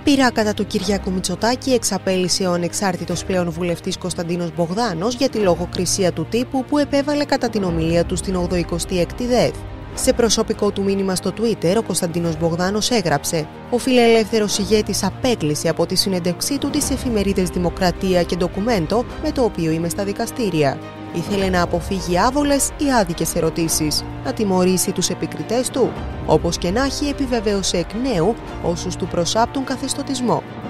Πειρά κατά του Κυριάκου Μητσοτάκη εξαπέλυσε ο ανεξάρτητος πλέον βουλευτής Κωνσταντίνος Μπογδάνος για τη λογοκρισία του τύπου που επέβαλε κατά την ομιλία του στην 86η ΔΕΘ. Σε προσωπικό του μήνυμα στο Twitter, ο Κωνσταντίνος Μπογδάνος έγραψε: «Ο φιλελεύθερος ηγέτης απέκλεισε από τη συνέντευξή του τις εφημερίδες Δημοκρατία και Ντοκουμέντο, με το οποίο είμαι στα δικαστήρια. Ήθελε να αποφύγει άβολες ή άδικες ερωτήσεις, να τιμωρήσει τους επικριτές του. Όπως και να έχει, επιβεβαίωσε εκ νέου όσους του προσάπτουν καθεστωτισμό».